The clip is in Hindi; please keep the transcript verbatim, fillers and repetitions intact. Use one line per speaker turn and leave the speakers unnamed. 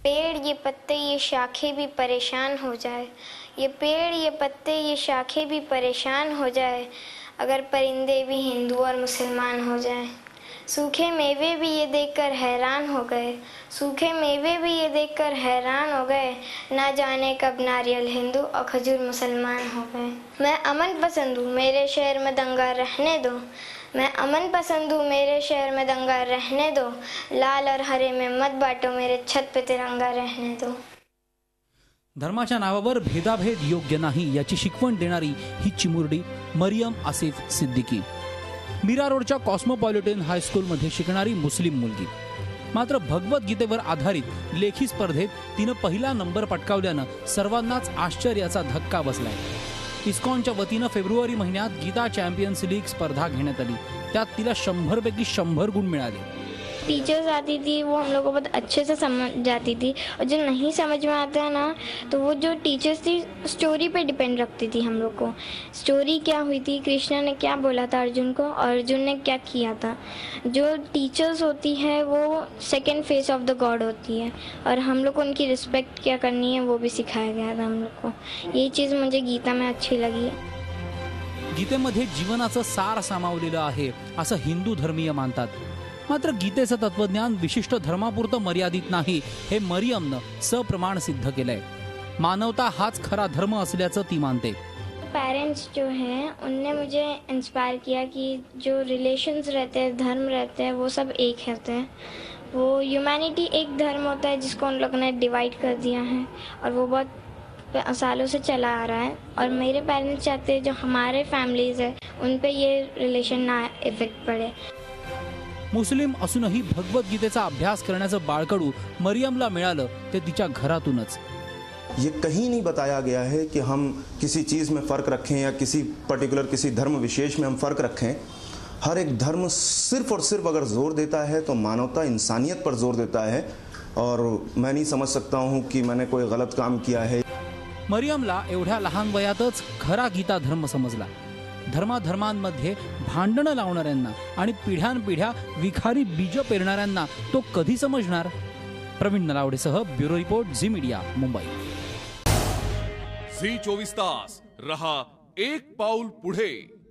पेड़ ये पत्ते ये शाखें भी परेशान हो जाए, ये पेड़ ये पत्ते ये शाखें भी परेशान हो जाए, अगर परिंदे भी हिंदू और मुसलमान हो जाए। सूखे मेवे भी ये देखकर हैरान हो गए, सूखे मेवे भी ये देखकर हैरान हो गए, ना जाने कब नारियल हिंदू और खजूर मुसलमान हो गए। मैं अमन पसंद हूँ, मेरे शहर में दंगा रहने दो, मैं अमन पसंद हूँ, मेरे शहर में दंगा रहने दो, लाल और हरे में मत बांटो, मेरे छत पे तिरंगा रहने दो।
धर्माच्या नावावर भेदाभेद योग्य नाही याची शिकवण देणारी ही चिमुरडी मरियम आसिफ सिद्दीकी, मीरा रोडच्या कॉस्मोपॉलिटन हायस्कूल मध्ये शिकणारी मुस्लिम मुलगी। मात्र भगवद्गीतेवर आधारित लेखी स्पर्धेत तिनं पहिला नंबर पटकावल्यानं सर्वांनाच आश्चर्याचा धक्का बसलाय। इस्कॉनच्या वतीनं फेब्रुवारी महिन्यात गीता चॅम्पियन्स लीग स्पर्धा घेण्यात आली, त्यात तिला शंभर पैकी शंभर गुण मिळाले।
टीचर्स आती थी, वो हम लोग को बहुत अच्छे से समझ जाती थी, और जो नहीं समझ में आता है ना, तो वो जो टीचर्स थी स्टोरी पे डिपेंड रखती थी हम लोग को। स्टोरी क्या हुई थी, कृष्ण ने क्या बोला था अर्जुन को और अर्जुन ने क्या किया था। जो टीचर्स होती है वो second face of the God होती है, और हम लोग को उनकी रिस्पेक्ट क्या करनी है वो भी सिखाया गया था हम लोग को। ये चीज़ मुझे गीता में अच्छी लगी।
गीतेमध्ये जीवनाचं सार सामावलेलं आहे असं हिंदू धर्मीय मानतात। मात्र गीतेचं तत्वज्ञान विशिष्ट धर्मापुरतं मर्यादित नाही हे मरियमनं सप्रमाण सिद्ध केलंय। मानवता हाच खरा धर्म असल्याचं ती मानते।
पेरेंट्स जो हैं उनने मुझे इंस्पायर किया कि जो रिलेशंस रहते हैं, धर्म रहते हैं, वो सब एक होते हैं। वो ह्यूमैनिटी एक धर्म होता है जिसको उन लोगों ने डिवाइड कर दिया है, और वो बहुत सालों से चला आ रहा है। और मेरे पेरेंट्स चाहते हैं जो हमारे फैमिलीज है उन पे ये रिलेशन ना इफेक्ट पड़े।
मुस्लिम असूनही भगवद्गीतेचा अभ्यास करण्याचं बाळकडू मरियमला मिळालं ते तिच्या घरातूनच।
ये कहीं नहीं बताया गया है कि हम किसी चीज़ में फ़र्क रखें या किसी पर्टिकुलर किसी धर्म विशेष में हम फ़र्क रखें। हर एक धर्म सिर्फ और सिर्फ अगर जोर देता है तो मानवता इंसानियत पर जोर देता है, और मैं नहीं समझ सकता हूँ कि मैंने कोई गलत काम किया है।
मरियमला एवढ्या लहान वयातच खरा गीता धर्म समजला। धर्माधर्मांमध्ये भांडणं लावणाऱ्यांना आणि पिढ्यानपिढ्या विखारी बीज पेरणाऱ्यांना तो कधी समजणार? प्रवीण नलावडेसह bureau report, Zee media, Mumbai.
Zee चोवीस तास रहा एक पाऊल पुढे।